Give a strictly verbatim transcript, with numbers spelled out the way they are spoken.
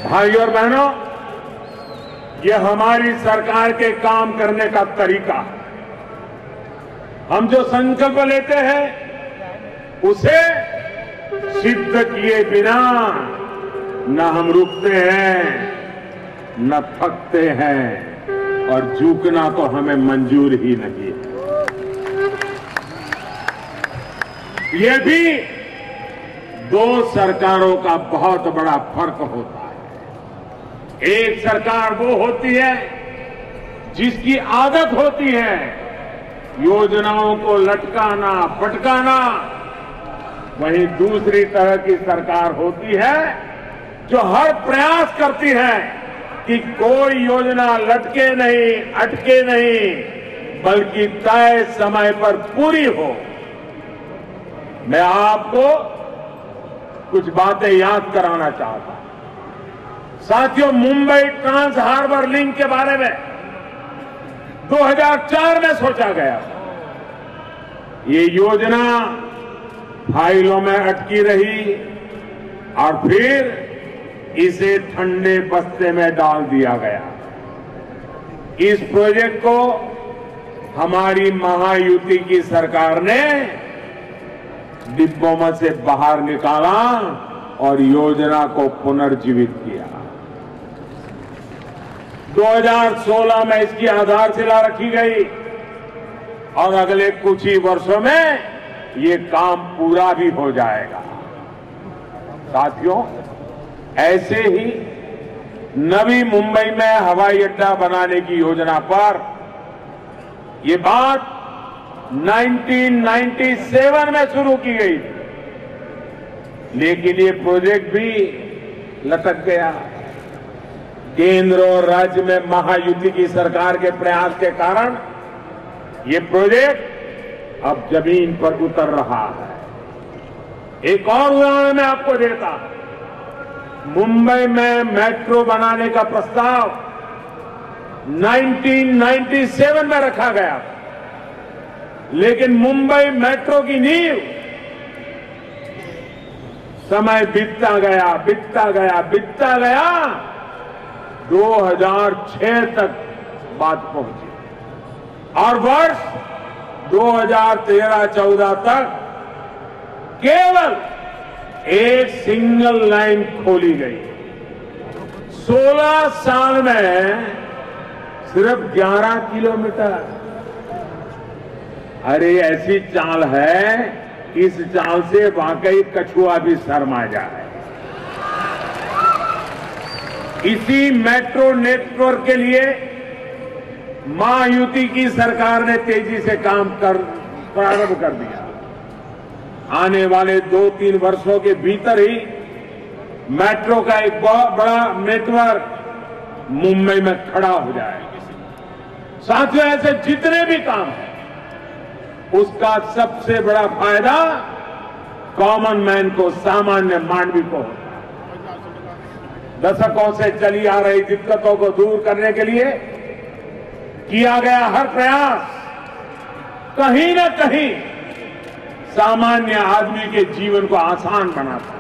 भाइयों और बहनों, ये हमारी सरकार के काम करने का तरीका है। हम जो संकल्प लेते हैं उसे सिद्ध किए बिना न हम रुकते हैं न थकते हैं, और झुकना तो हमें मंजूर ही नहीं है। ये भी दो सरकारों का बहुत बड़ा फर्क होता है। एक सरकार वो होती है जिसकी आदत होती है योजनाओं को लटकाना पटकाना, वहीं दूसरी तरह की सरकार होती है जो हर प्रयास करती है कि कोई योजना लटके नहीं, अटके नहीं, बल्कि तय समय पर पूरी हो। मैं आपको कुछ बातें याद कराना चाहता हूं। साथियों, मुंबई ट्रांस हार्बर लिंक के बारे में दो हज़ार चार में सोचा गया। ये योजना फाइलों में अटकी रही और फिर इसे ठंडे बस्ते में डाल दिया गया। इस प्रोजेक्ट को हमारी महायुति की सरकार ने डिब्बों में से बाहर निकाला और योजना को पुनर्जीवित किया। दो हज़ार सोलह में इसकी आधारशिला रखी गई और अगले कुछ ही वर्षों में ये काम पूरा भी हो जाएगा। साथियों, ऐसे ही नवी मुंबई में हवाई अड्डा बनाने की योजना पर ये बात उन्नीस सौ सत्तानवे में शुरू की गई थी, लेकिन ये प्रोजेक्ट भी लटक गया। केंद्र और राज्य में महायुति की सरकार के प्रयास के कारण ये प्रोजेक्ट अब जमीन पर उतर रहा है। एक और उदाहरण मैं आपको देता हूं। मुंबई में मेट्रो बनाने का प्रस्ताव उन्नीस सौ सत्तानवे में रखा गया, लेकिन मुंबई मेट्रो की नींव समय बीतता गया बीतता गया बीतता गया दो हज़ार छह तक बात पहुंची, और वर्ष दो हज़ार तेरह चौदह तक केवल एक सिंगल लाइन खोली गई। सोलह साल में सिर्फ ग्यारह किलोमीटर। अरे ऐसी चाल है, इस चाल से वाकई कछुआ भी शर्मा जाए। इसी मेट्रो नेटवर्क के लिए महायुति की सरकार ने तेजी से काम कर प्रारंभ कर दिया। आने वाले दो तीन वर्षों के भीतर ही मेट्रो का एक बहुत बड़ा नेटवर्क मुंबई में खड़ा हो जाएगा। साथियों, ऐसे जितने भी काम हैं उसका सबसे बड़ा फायदा कॉमन मैन को, सामान्य मानवी को होता है। दशकों से चली आ रही दिक्कतों को दूर करने के लिए किया गया हर प्रयास कहीं न कहीं सामान्य आदमी के जीवन को आसान बनाता है।